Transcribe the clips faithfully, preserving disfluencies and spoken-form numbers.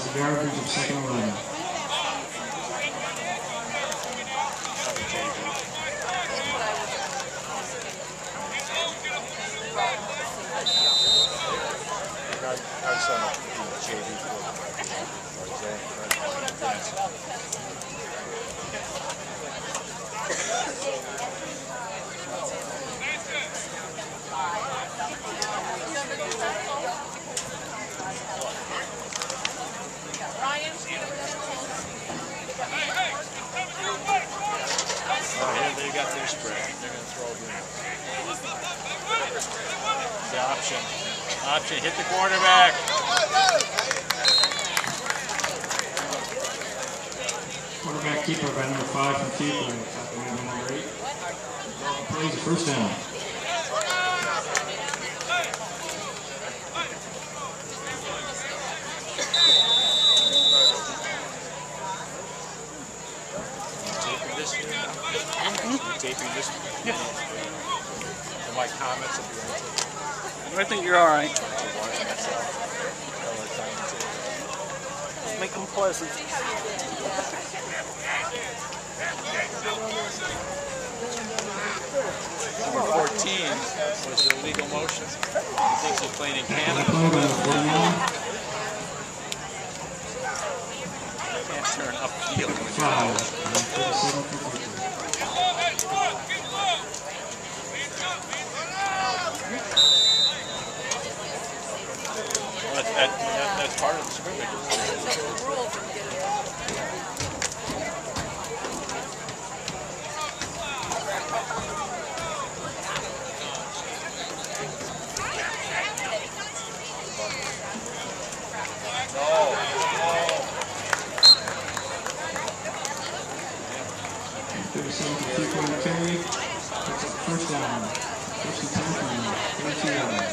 the yardage of second and eleven. Our son will be J V Oh, here they got their spread. They're going to throw it in. The option. Option. Hit the quarterback. Quarterback keeper by number five from Fuquay. Number eight. Plays the first down. Taping this. Yeah. And my comments will be on tape. I think you're all right. Make them pleasant. Number fourteen was the illegal motion. He thinks he's playing in Canada. Can't turn upfield. Well, that's, that, that, that's part of the scrimmage. thirty-seven to two point carry. That's a first down. First and ten from thirty-two yards.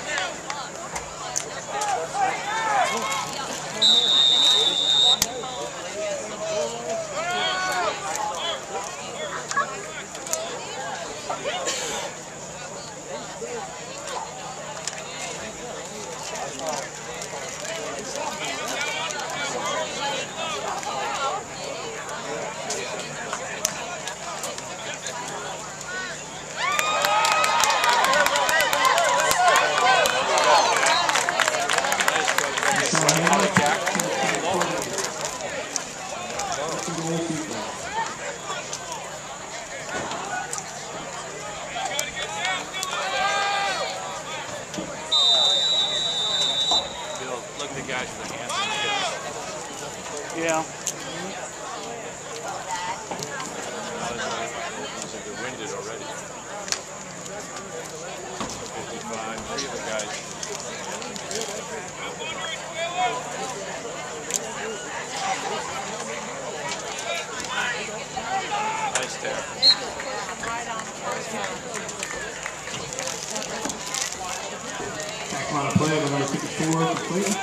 Yeah. They're winded already. fifty-five, three of the guys. Nice tackle. Tackle on a play with number fifty-four for Clayton.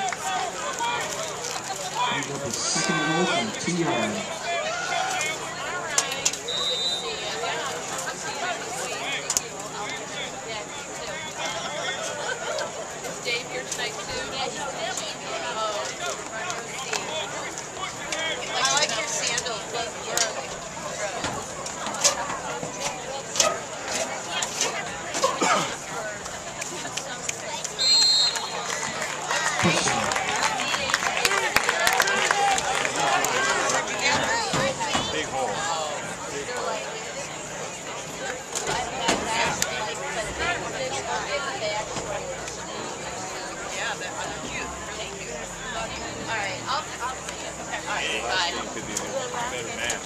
He's up a second goal from two yards. Dave here tonight too. I like your sandals. Big hole. Big hole. Yeah, that was cute. Really cute. All right, I'll, I'll see you. Okay. All right, bye. Last game could be a better match.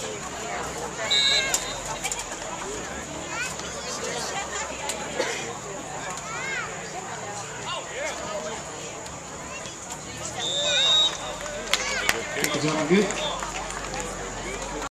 Kick is on good.